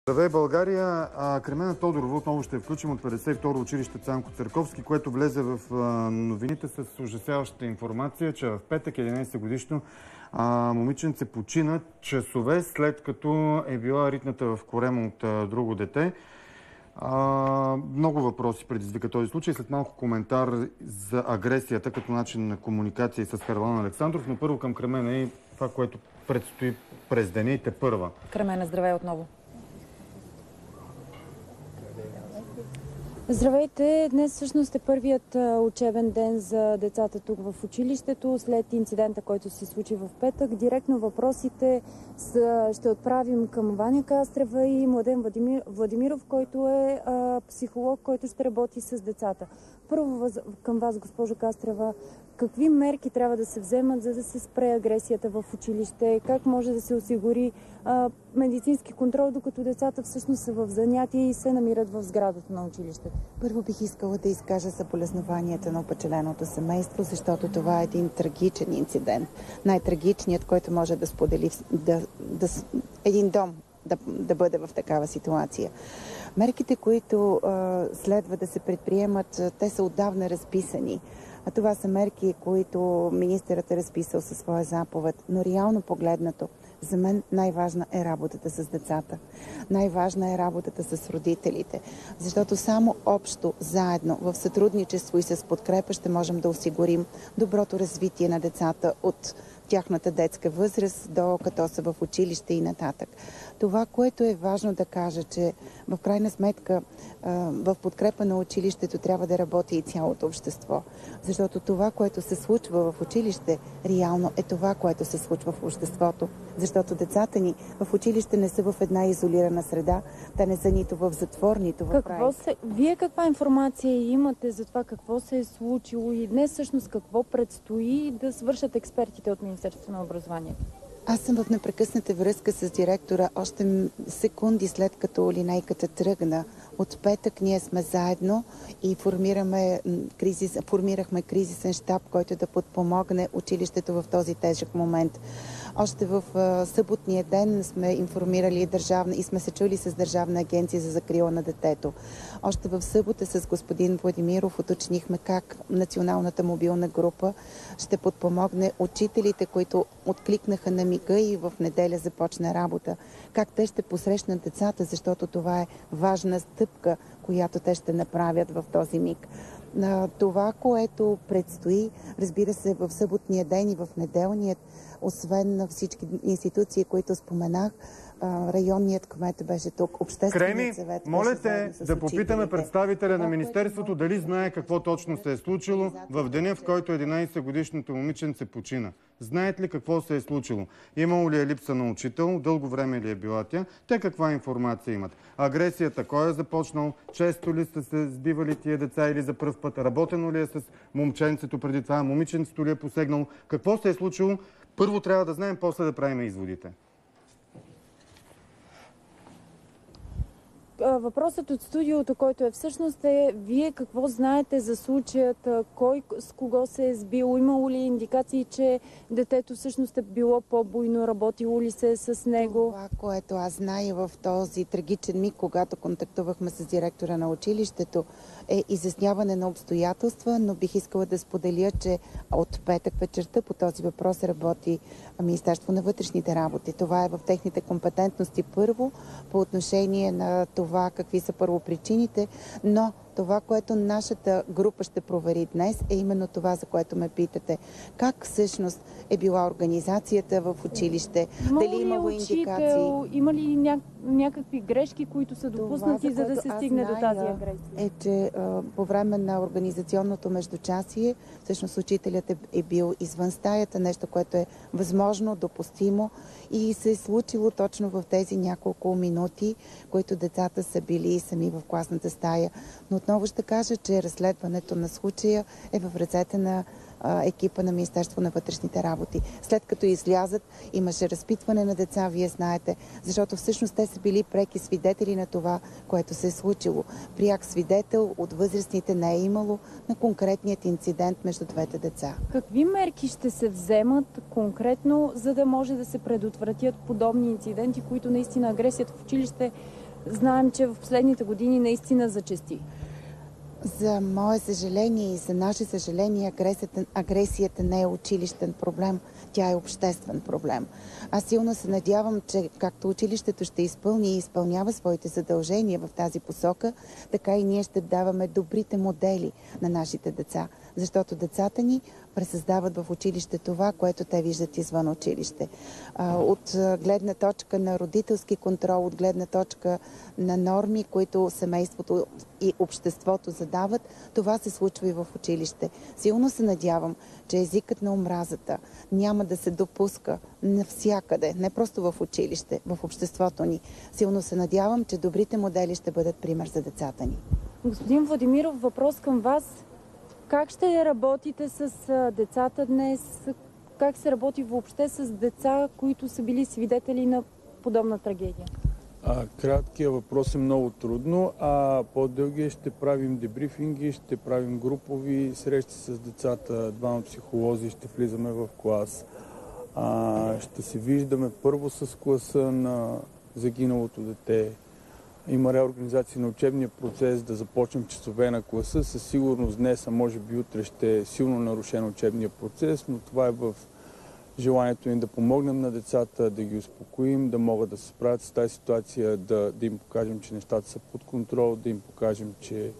Здравей, България! Кремена Тодорова отново ще включим от 52-ро училище Цанко Църковски, което влезе в новините с ужасяващата информация, че в петък 11-годишно момиченце почина часове след като е била ритната в корема от друго дете. Много въпроси предизвика този случай. След малко коментар за агресията като начин на комуникация с Харлан Александров, но първо към Кремена и това, което предстои през деня и тепърва. Кремена, здравей отново. Здравейте! Днес всъщност е първият учебен ден за децата тук в училището. След инцидента, който се случи в петък, директно въпросите ще отправим към Ваня Кастрева и Младен Владимиров, който е психолог, който ще работи с децата. Първо към вас, госпожо Кастрева, какви мерки трябва да се вземат, за да се спре агресията в училище? Как може да се осигури медицински контрол, докато децата всъщност са в занятия и се намират в сградата на училището? Първо бих искала да изкажа съболезнованията на опечаленото семейство, защото това е един трагичен инцидент. Най-трагичният, който може да сподели един дом да бъде в такава ситуация. Мерките, които следва да се предприемат, те са отдавна разписани. А това са мерки, които министърът е разписал със своя заповед. Но реално погледнато, за мен най-важна е работата с децата. Най-важна е работата с родителите. Защото само общо, заедно, в сътрудничество и с подкрепа ще можем да осигурим доброто развитие на децата от тяхната детска възраст, докато са в училище и нататък. Това, което е важно да кажа, че в крайна сметка в подкрепа на училището трябва да работи и цялото общество. Защото това, което се случва в училище, реално е това, което се случва в обществото. Защото децата ни в училище не са в една изолирана среда, те не са нито в затвор, нито в рай. Вие каква информация имате за това какво се е случило и днес всъщност какво предстои да свършат експертите от Министерството на образованието? Аз съм в непрекъсната връзка с директора още секунди след като линейката тръгна. От петък ние сме заедно и формирахме кризисен щаб, който да подпомогне училището в този тежък момент. Още в съботния ден сме информирали и сме се чули с Държавна агенция за закрила на детето. Още в събота с господин Владимиров уточнихме как националната мобилна група ще подпомогне учителите, които откликнаха на мига и в неделя започна работа. Как те ще посрещнат децата, защото това е важна стъпка, която те ще направят в този миг. Това, което предстои, разбира се, в съботния ден и в неделният, освен на всички институции, които споменах, районният кмет беше тук, общественият съвет. Моля те да попитаме представителя на Министерството дали знае какво точно се е случило в деня, в който 11-годишното момиченце почина. Знаят ли какво се е случило? Имало ли е липса на учител? Дълго време ли е била тя? Те каква информация имат? Агресията кой е започнал? Често ли са се сбивали тия деца или за пръв път? Работено ли е с момченцето преди това? Момиченцето ли е посегнало? Какво се е случило? Първо трябва да знаем, после да правим изводите. Въпросът от студиото, който е всъщност вие какво знаете за случаят, кой с кого се е сбил, имало ли индикации, че детето всъщност е било по-буйно, работило ли се с него? Това, което аз зная в този трагичен миг, когато контактувахме с директора на училището, е изясняване на обстоятелства, но бих искала да споделя, че от петък вечерта по този въпрос работи Министерство на вътрешните работи. Това е в техните компетентности първо по отношение на това какви са първопричините, но това, което нашата група ще провери днес, е именно това, за което ме питате. Как всъщност е била организацията в училище? Дали имало индикации? Има ли някакви грешки, които са допуснати, за да се стигне до тази агресия? Е, че по време на организационното междучасие, всъщност учителят е бил извън стаята, нещо, което е възможно, допустимо и се е случило точно в тези няколко минути, които децата са били сами в класната стая. Но отново ще кажа, че разследването на случая е в ръцете на екипа на Министерство на вътрешните работи. След като излязат, имаше разпитване на деца, вие знаете, защото всъщност те са били преки свидетели на това, което се е случило. Пряк свидетел от възрастните не е имало на конкретният инцидент между двете деца. Какви мерки ще се вземат конкретно, за да може да се предотвратят подобни инциденти, които наистина агресията в училище знаем, че в последните години наистина зачести. За мое съжаление и за наше съжаление, агресията не е училищен проблем, тя е обществен проблем. Аз силно се надявам, че както училището ще изпълни и изпълнява своите задължения в тази посока, така и ние ще даваме добрите модели на нашите деца. Защото децата ни пресъздават в училище това, което те виждат извън училище. От гледна точка на родителски контрол, от гледна точка на норми, които семейството и обществото задават, това се случва и в училище. Силно се надявам, че езикът на омразата няма да се допуска навсякъде, не просто в училище, в обществото ни. Силно се надявам, че добрите модели ще бъдат пример за децата ни. Господин Владимиров, въпрос към вас. Как ще работите с децата днес? Как се работи въобще с деца, които са били свидетели на подобна трагедия? Краткият въпрос е много трудно, а по-дългия ще правим дебрифинги, ще правим групови срещи с децата, двама психолози, ще влизаме в клас. Ще се виждаме първо с класа на загиналото дете. Има реорганизация на учебния процес, да започнем часове на класа. Със сигурност днес, а може би утре ще е силно нарушен учебния процес, но това е в желанието ни да помогнем на децата, да ги успокоим, да могат да се справят с тази ситуация, да им покажем, че нещата са под контрол, да им покажем, че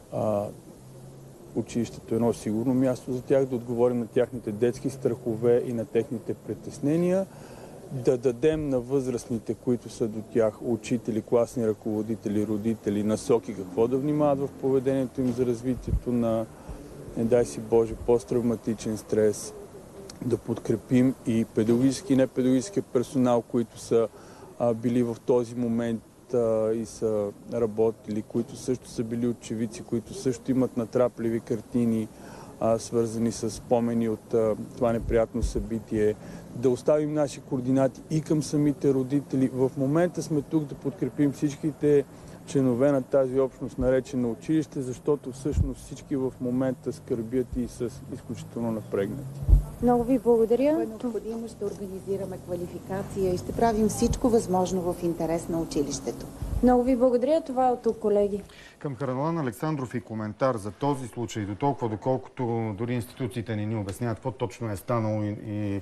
училището е едно сигурно място за тях, да отговорим на тяхните детски страхове и на техните притеснения, да дадем на възрастните, които са до тях, учители, класни ръководители, родители, насоки какво да внимават в поведението им за развитието на, не дай си Боже, посттравматичен стрес, да подкрепим и педагогически и непедагогически персонал, които са били в този момент и са работили, които също са били очевидци, които също имат натрапливи картини, свързани с спомени от това неприятно събитие. Да оставим наши координати и към самите родители. В момента сме тук да подкрепим всичките членове на тази общност, наречена училище, защото всъщност всички в момента скърбят и са изключително напрегнати. Много ви благодаря. Ако е необходимо, ще организираме квалификация и ще правим всичко възможно в интерес на училището. Много ви благодаря. Това е от тук, колеги. Към Хараналан Александров и коментар за този случай, до толкова, доколкото дори институциите ни обясняват какво точно е станало и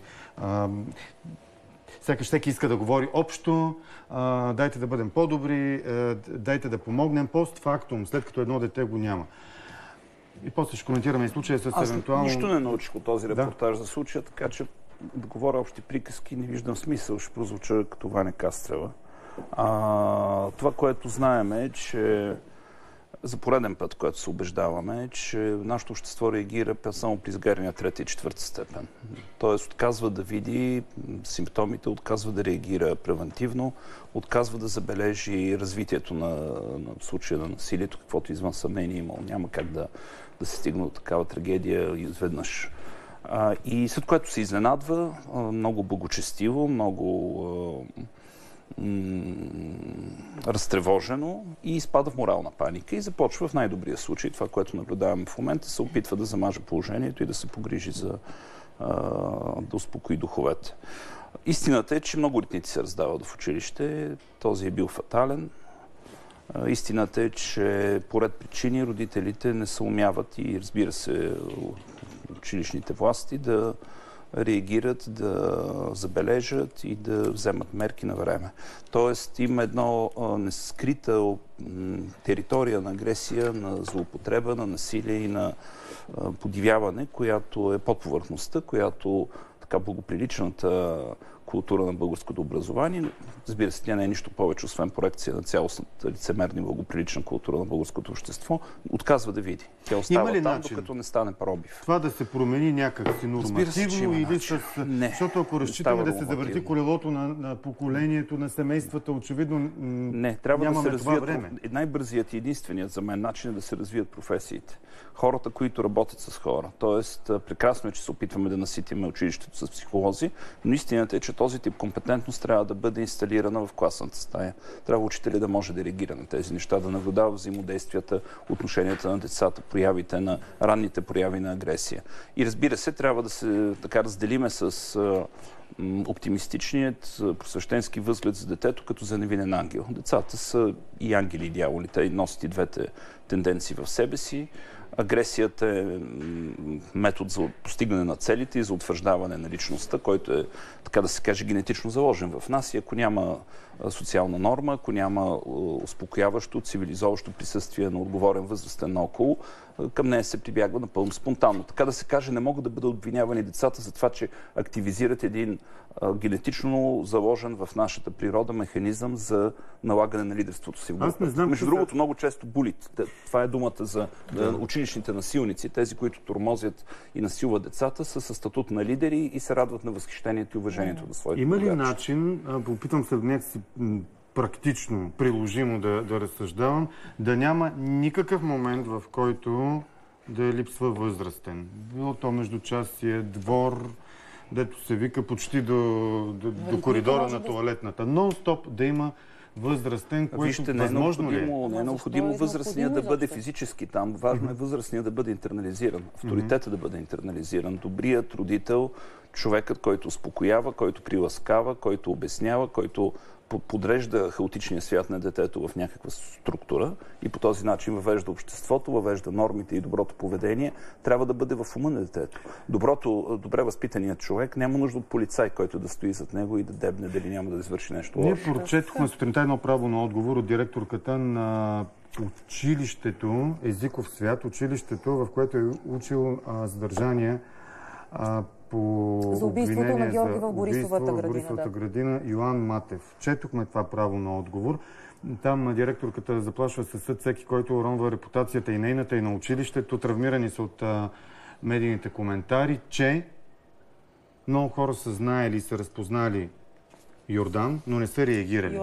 всеки иска да говори общо, дайте да бъдем по-добри, дайте да помогнем постфактум, след като едно дете го няма. И после ще коментираме и случая с евентуално... Нищо не научих от този репортаж за случая, така че да говоря общи приказки не виждам смисъл, ще прозвуча като Ваня Кастрева. Това, което знаем е, че за пореден път, което се убеждаваме, е, че нашето общество реагира само при изгаряния трета и четвърта степен. Тоест отказва да види симптомите, отказва да реагира превентивно, отказва да забележи развитието на случая на насилието, каквото извън съмнение имало. Няма как да се стигне до такава трагедия изведнъж. И след което се изненадва, много благочестиво, много разтревожено и изпада в морална паника и започва в най-добрия случай, това, което наблюдаваме в момента, се опитва да замаже положението и да се погрижи за да успокои духовете. Истината е, че много ритници се раздават в училище. Този е бил фатален. Истината е, че по ред причини родителите не съумяват и, разбира се, училищните власти да реагират, да забележат и да вземат мерки на време. Тоест има едно нескрита територия на агресия, на злоупотреба, на насилие и на подивяване, която е под повърхността, която така благоприличната култура на българското образование. Разбира се, тя не е нищо повече, освен проекция на цялостната лицемерна и благоприлична култура на българското общество. Отказва да види. Тя остава там, начин, докато не стане пробив. Това да се промени някак си нормативно или с... Защото ако разчитаме да се завърти колелото на поколението, на семействата, очевидно не, трябва да се развият. Време. Най-бързият и единственият за мен начин е да се развият професиите. Хората, които работят с хора. Тоест, прекрасно е, че се опитваме да наситиме училището с психолози, но истината е, че този тип компетентност трябва да бъде инсталирана в класната стая. Трябва учителя да може да реагира на тези неща, да наблюдава взаимодействията, отношенията на децата, ранните прояви на агресия. И разбира се, трябва да се така разделиме с оптимистичният просвещенски възглед за детето като за невинен ангел. Децата са и ангели, и дяволи. Те носят и двете тенденции в себе си. Агресията е метод за постигане на целите и за утвърждаване на личността, който е, така да се каже, генетично заложен в нас. И ако няма социална норма, ако няма успокояващо, цивилизоващо присъствие на отговорен възрастен наоколо, към нея се прибягва напълно спонтанно. Така да се каже, не могат да бъдат обвинявани децата за това, че активизират един генетично заложен в нашата природа механизъм за налагане на лидерството си в групата. Между другото, много често булит. Това е думата за училищните насилници, тези, които тормозят и насилват децата, са със статут на лидери и се радват на възхищението и уважението на своите Има ли богачи. начин, опитам се някакси практично, приложимо да разсъждавам, да няма никакъв момент, в който да липсва възрастен? Било то междучасие, двор, дето се вика почти до коридора на тоалетната. Нон-стоп да има възрастен, което възможно ли е? Не е необходимо възрастният да бъде физически там. Важно е възрастният да бъде интернализиран. Авторитетът да бъде интернализиран. Добрият родител, човекът, който успокоява, който приласкава, който обяснява, който подрежда хаотичния свят на детето в някаква структура и по този начин въвежда обществото, въвежда нормите и доброто поведение, трябва да бъде в ума на детето. Добре възпитаният човек няма нужда от полицай, който да стои зад него и да дебне дали няма да извърши нещо лошо. Ние прочетохме сутринта едно право на отговор от директорката на училището, езиков свят, училището, в което е учил задържание за убийството на Георги в Борисовата градина Йоан Матев. Четохме това право на отговор. Там директорката заплашва със съд всеки, който уронва репутацията и нейната, и на училището. Травмирани са от медийните коментари, че много хора са знаели и са разпознали Йордан, но не са реагирали.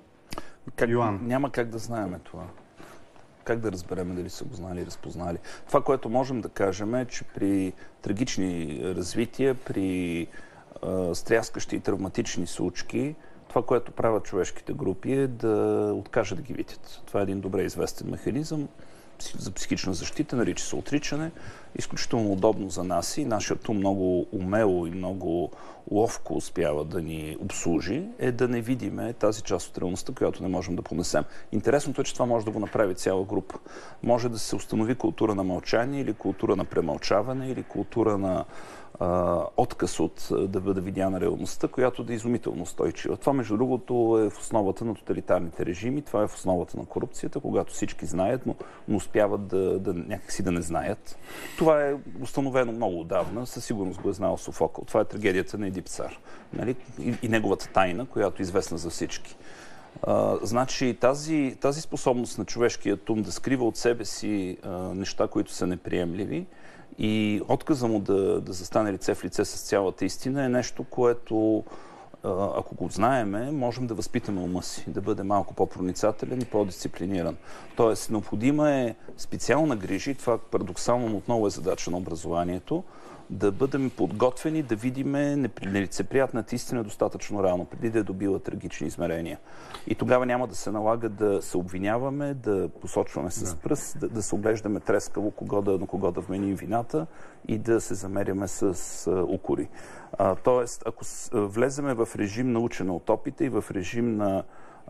Йоан. Няма как да знаем това. Как да разберем дали са го знали и разпознали. Това, което можем да кажем е, че при трагични развития, при стряскащи и травматични случки, това, което правят човешките групи е да откажат да ги видят. Това е един добре известен механизъм за психична защита, нарича се отричане. Изключително удобно за нас и нашето много умело и много ловко успява да ни обслужи, е да не видиме тази част от реалността, която не можем да понесем. Интересното е, че това може да го направи цяла група. Може да се установи култура на мълчание или култура на премълчаване или култура на отказ от да бъде видяна реалността, която да е изумително устойчива. Това, между другото, е в основата на тоталитарните режими, това е в основата на корупцията, когато всички знаят, но успяват някакси да не знаят. Това е установено много отдавна, със сигурност го е знал Софокъл. Това е трагедията на Едип Цар. Нали? И неговата тайна, която е известна за всички. Значи тази способност на човешкия ум да скрива от себе си неща, които са неприемливи, и отказа му да застане лице в лице с цялата истина е нещо, което, ако го знаеме, можем да възпитаме ума си, да бъде малко по-проницателен и по-дисциплиниран. Тоест, необходима е специална грижа, и това парадоксално отново е задача на образованието, да бъдем подготвени да видим нелицеприятната истина достатъчно рано, преди да е добила трагични измерения. И тогава няма да се налага да се обвиняваме, да посочваме с пръст, да се оглеждаме трескаво на кого да вменим вината и да се замеряме с укори. Тоест, ако влеземе в режим на учене от опита и в режим на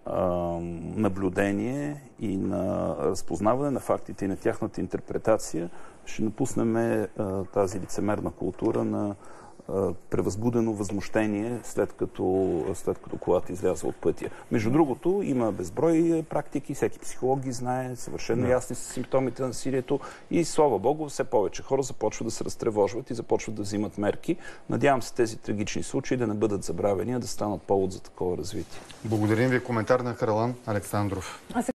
наблюдение и на разпознаване на фактите и на тяхната интерпретация, ще напуснем тази лицемерна култура на превъзбудено възмущение, след като колата изляза от пътя. Между другото, има безброй практики, всеки психолог ги знае, съвършено ясни са симптомите на насилието и, слава Богу, все повече хора започват да се разтревожват и започват да взимат мерки. Надявам се тези трагични случаи да не бъдат забравени, а да станат повод за такова развитие. Благодарим ви. Коментар на Харалан Александров.